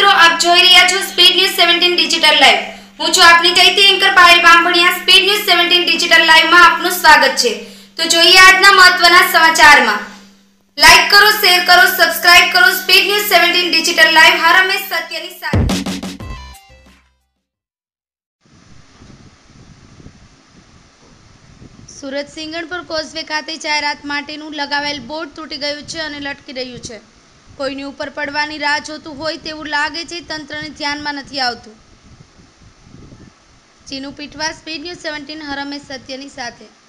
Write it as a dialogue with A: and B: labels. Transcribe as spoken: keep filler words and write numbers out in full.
A: મિત્રો, આપ જોઈ રહ્યા છો speed news seventeen digital live. હું છું આપની ચૈતી anchor Payal Bambhaniya. Speed news seventeen digital live માં આપનું સ્વાગત છે। તો જોઈએ આજના મહત્વના સમાચારમાં। લાઈક કરો, શેર કરો, સબસ્ક્રાઇબ કરો। Speed news seventeen digital live હર હંમેશ સત્યની સાથે। સુરત સિંગણપુર કોઝવે ખાતે જાહેરાત માટેનું લગાવેલ બોર્ડ તૂટી ગયું છે અને લટકી રહ્યું છે। કોઈની ઉપર પડવાની રાહ જોતું હોય તેવું લાગે છે। તંત્રને ધ્યાનમાં નથી આવતું। Chinu Pithva, speed news seventeen હર હંમેશ સત્યની સાથે।